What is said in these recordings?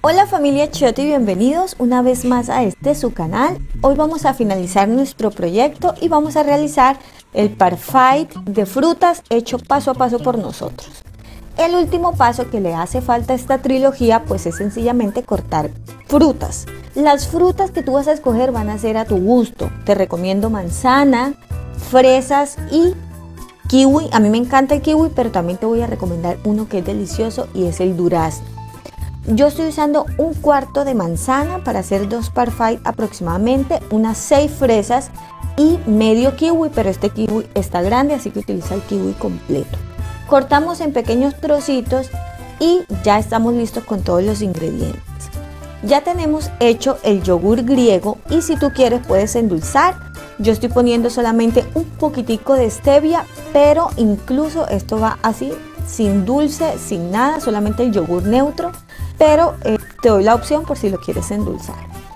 Hola familia Chiotti, bienvenidos una vez más a su canal. Hoy vamos a finalizar nuestro proyecto y vamos a realizar el parfait de frutas hecho paso a paso por nosotros. El último paso que le hace falta a esta trilogía pues es sencillamente cortar frutas. Las frutas que tú vas a escoger van a ser a tu gusto. Te recomiendo manzana, fresas y kiwi. A mí me encanta el kiwi, pero también te voy a recomendar uno que es delicioso y es el durazno. Yo estoy usando un cuarto de manzana para hacer 2 parfait aproximadamente, unas 6 fresas y medio kiwi, pero este kiwi está grande, así que utiliza el kiwi completo. Cortamos en pequeños trocitos y ya estamos listos con todos los ingredientes. Ya tenemos hecho el yogur griego y si tú quieres puedes endulzar. Yo estoy poniendo solamente un poquitico de stevia, pero incluso esto va así, sin dulce, sin nada, solamente el yogur neutro, pero te doy la opción por si lo quieres endulzar.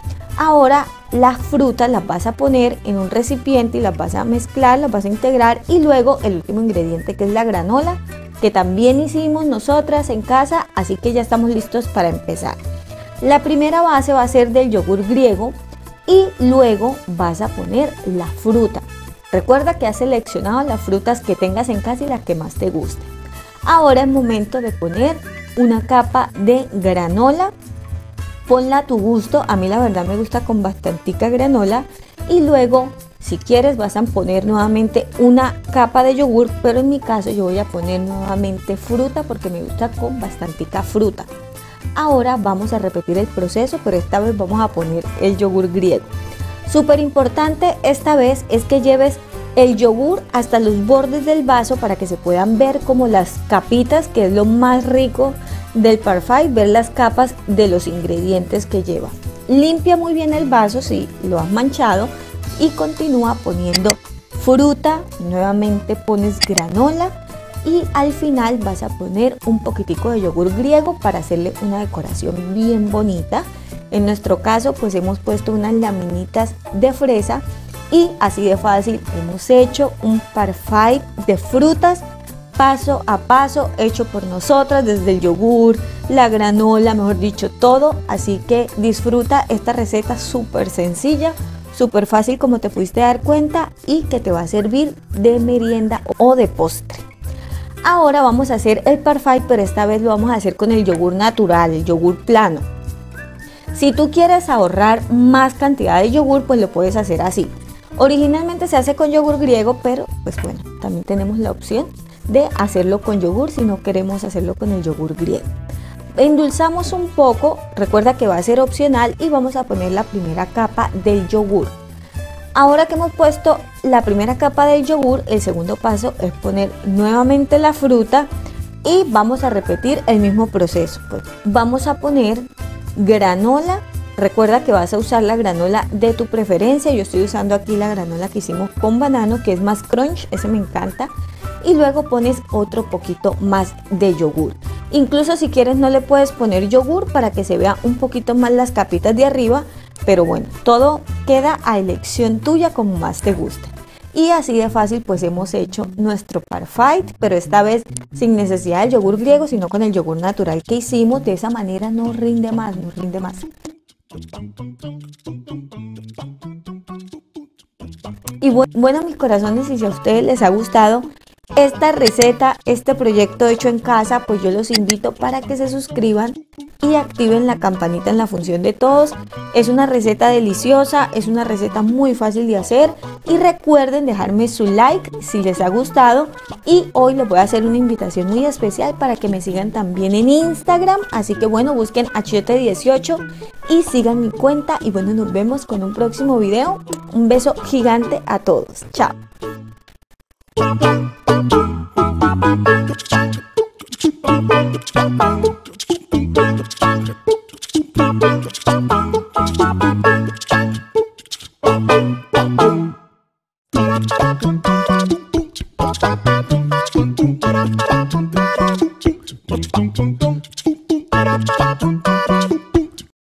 Ahora las frutas las vas a poner en un recipiente y las vas a mezclar, las vas a integrar y luego el último ingrediente que es la granola, que también hicimos nosotras en casa, así que ya estamos listos para empezar. La primera base va a ser del yogur griego y luego vas a poner la fruta. Recuerda que has seleccionado las frutas que tengas en casa y las que más te gusten. Ahora es momento de poner una capa de granola. Ponla a tu gusto, a mí la verdad me gusta con bastantica granola. Y luego, si quieres, vas a poner nuevamente una capa de yogur, pero en mi caso yo voy a poner nuevamente fruta porque me gusta con bastantica fruta. Ahora vamos a repetir el proceso, pero esta vez vamos a poner el yogur griego. Súper importante esta vez es que lleves el yogur hasta los bordes del vaso para que se puedan ver como las capitas, que es lo más rico del parfait, ver las capas de los ingredientes que lleva. Limpia muy bien el vaso si lo has manchado y continúa poniendo fruta, nuevamente pones granola y al final vas a poner un poquitico de yogur griego para hacerle una decoración bien bonita. En nuestro caso pues hemos puesto unas laminitas de fresa y así de fácil hemos hecho un parfait de frutas paso a paso hecho por nosotras, desde el yogur, la granola, mejor dicho todo. Así que disfruta esta receta súper sencilla, súper fácil como te pudiste dar cuenta y que te va a servir de merienda o de postre. Ahora vamos a hacer el parfait, pero esta vez lo vamos a hacer con el yogur natural, el yogur plano. Si tú quieres ahorrar más cantidad de yogur, pues lo puedes hacer así. Originalmente se hace con yogur griego, pero pues bueno, también tenemos la opción de hacerlo con yogur si no queremos hacerlo con el yogur griego. Endulzamos un poco, recuerda que va a ser opcional y vamos a poner la primera capa del yogur. Ahora que hemos puesto la primera capa del yogur, el segundo paso es poner nuevamente la fruta y vamos a repetir el mismo proceso. Pues vamos a poner granola. Recuerda que vas a usar la granola de tu preferencia. Yo estoy usando aquí la granola que hicimos con banano, que es más crunch, ese me encanta. Y luego pones otro poquito más de yogur. Incluso si quieres no le puedes poner yogur para que se vea un poquito más las capitas de arriba. Pero bueno, todo queda a elección tuya como más te guste. Y así de fácil pues hemos hecho nuestro parfait, pero esta vez sin necesidad del yogur griego, sino con el yogur natural que hicimos. De esa manera nos rinde más, nos rinde más. Y bueno mis corazones, y si a ustedes les ha gustado esta receta, este proyecto hecho en casa, pues yo los invito para que se suscriban y activen la campanita en la función de todos. Es una receta deliciosa, es una receta muy fácil de hacer y recuerden dejarme su like si les ha gustado. Y hoy les voy a hacer una invitación muy especial para que me sigan también en Instagram, así que bueno, busquen a Chiotti18 y sigan mi cuenta y bueno, nos vemos con un próximo video. Un beso gigante a todos, chao. Thank you.